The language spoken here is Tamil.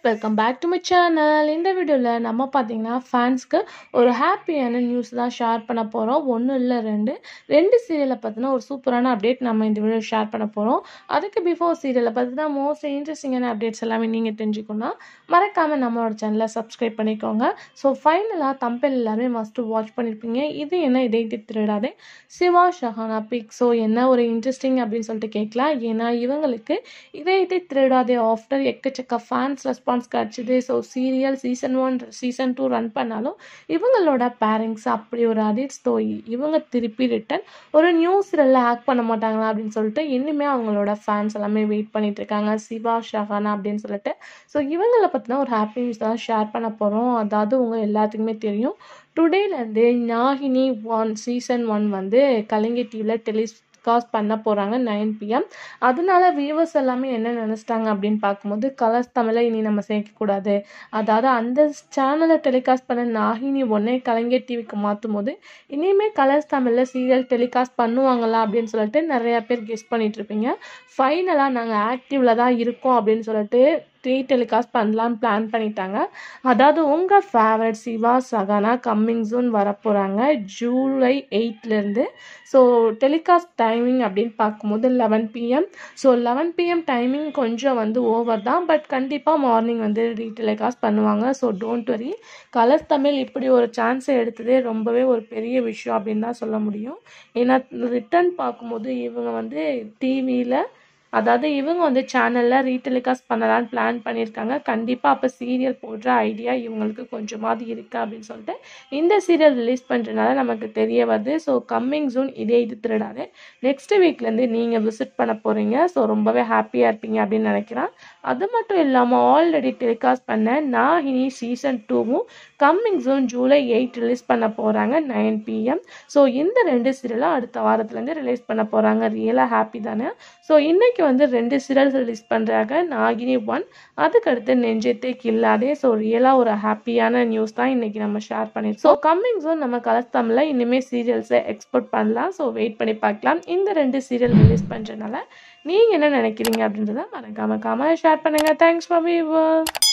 Welcome back to my channel. இந்த வீடியோவில் நம்ம பார்த்தீங்கன்னா ஃபேன்ஸ்க்கு ஒரு ஹாப்பியான நியூஸ் தான் ஷேர் பண்ண போகிறோம். ஒன்றும் இல்லை, ரெண்டு சீரியலை பற்றின ஒரு சூப்பரான அப்டேட் நம்ம இந்த வீடியோ ஷேர் பண்ண போகிறோம். அதுக்கு பிஃபோர் சீரியலை பற்றினா மோஸ்ட் இன்ட்ரெஸ்டிங்கான அப்டேட்ஸ் எல்லாமே நீங்கள் தெரிஞ்சுக்கணும்னா மறக்காமல் நம்மளோட சேனலை சப்ஸ்கிரைப் பண்ணிக்கோங்க. ஸோ ஃபைனலாக தம்பெல் எல்லாமே மஸ்ட் வாட்ச் பண்ணியிருப்பீங்க. இது என்ன இதயத்தை திருடாதே சிவா ஷஹானா பிக். ஸோ என்ன ஒரு இன்ட்ரெஸ்டிங் அப்படின்னு சொல்லிட்டு கேட்கலாம். ஏன்னா இவங்களுக்கு இதயத்தை திருடாதே ஆஃப்டர் எக்கச்சக்க ஃபேன்ஸ் ரெஸ்பான்ஸ் கிடச்சிது. So serial season 1 season 2 run பண்ணாலும் இவங்களோட பேரண்ட்ஸ் அப்படி ஒரு அடிக்ட்ஸ் இவங்க திருப்பி ரிட்டன் ஒரு நியூ சீரியலில் ஆக்ட் பண்ண மாட்டாங்களா அப்படின்னு சொல்லிட்டு இன்னுமே அவங்களோட ஃபேன்ஸ் எல்லாமே வெயிட் பண்ணிட்டு இருக்காங்க, சிவா ஷஹானா அப்படின்னு சொல்லிட்டு. ஸோ இவங்களை பற்றின ஒரு ஹாப்பி நியூஸ் தான் ஷேர் பண்ண போகிறோம். அதாவது உங்கள் எல்லாத்துக்குமே தெரியும், டுடேலேருந்து நாகினி 1 சீசன் 1 வந்து கலைஞர் டிவியில் டெலிகாஸ்ட் பண்ண போகிறாங்க 9 PM. அதனால வியூவர்ஸ் எல்லாமே என்ன நினச்சிட்டாங்க அப்படின்னு பார்க்கும்போது, கலர்ஸ் தமிழை இனி நம்ம சேர்க்கக்கூடாது, அதாவது அந்த சேனலை டெலிகாஸ்ட் பண்ண நாகினி 1 கலைஞர் டிவிக்கு மாற்றும் போது இனிமேல் கலர்ஸ் தமிழில் சீரியல் டெலிகாஸ்ட் பண்ணுவாங்களா அப்படின்னு சொல்லிட்டு நிறையா பேர் கெஸ் பண்ணிட்டு இருப்பீங்க. ஃபைனலாக நாங்கள் ஆக்டிவில் தான் இருக்கோம் அப்படின்னு சொல்லிட்டு டெலிகாஸ்ட் பண்ணலான்னு பிளான் பண்ணிட்டாங்க. அதாவது உங்கள் favourite Shiva Shahana coming soon வரப்போகிறாங்க ஜூலை 8லேருந்து. ஸோ டெலிகாஸ்ட் டைமிங் அப்படின்னு பார்க்கும்போது 11 PM. ஸோ 11 PM டைமிங் கொஞ்சம் வந்து ஓவர் தான், பட் கண்டிப்பாக மார்னிங் வந்து டெலிகாஸ்ட் பண்ணுவாங்க. So don't worry. Colors Tamil இப்படி ஒரு சான்ஸை எடுத்ததே ரொம்பவே ஒரு பெரிய விஷயம் அப்படின்னு தான் சொல்ல முடியும். ஏன்னா ரிட்டன் பார்க்கும்போது இவங்க வந்து டிவியில், அதாவது இவங்க வந்து சேனலில் ரீடெலிகாஸ்ட் பண்ணலான்னு பிளான் பண்ணியிருக்காங்க. கண்டிப்பாக அப்போ சீரியல் போடுற ஐடியா இவங்களுக்கு கொஞ்சமாவது இருக்கா அப்படின்னு சொல்லிட்டு இந்த சீரியல் ரிலீஸ் பண்ணுறதுனால நமக்கு தெரிய வருது. ஸோ கம்மிங் சூன் இதே இது திருடாது நெக்ஸ்ட் வீக்லேருந்து நீங்கள் விசிட் பண்ண போகிறீங்க. ஸோ ரொம்பவே ஹாப்பியாக இருப்பீங்க அப்படின்னு நினைக்கிறேன். அது மட்டும் இல்லாமல் ஆல்ரெடி டெலிகாஸ்ட் பண்ண நாகினி சீசன் 2வும் கம்மிங் சூன் ஜூலை 8 ரிலீஸ் பண்ண போகிறாங்க 9 PM. ஸோ இந்த ரெண்டு சீரியலும் அடுத்த வாரத்துலேருந்து ரிலீஸ் பண்ண போகிறாங்க. ரியலாக ஹாப்பி தானே. ஸோ இன்னைக்கு வந்து 2 சீரியல் ரிலீஸ் பண்ணுறாங்க, நாகினி 1, அதுக்கடுத்து நெஞ்சத்தை கில்லாதே. ஸோ ரியலாக ஒரு ஹாப்பியான நியூஸ் தான் இன்றைக்கி நம்ம ஷேர் பண்ணியிருக்கோம். ஸோ கம்மிங் சூன் நம்ம கலர்ஸ் தமிழில் இனிமேல் சீரியல்ஸை எக்ஸ்போர்ட் பண்ணலாம். ஸோ வெயிட் பண்ணி பார்க்கலாம். இந்த 2 சீரியல் ரிலீஸ் பண்ணுறதுனால நீங்கள் என்ன நினைக்கிறீங்க அப்படின்றத மறக்காம ஷேர் பண்ணுங்கள். Thanks for viewers.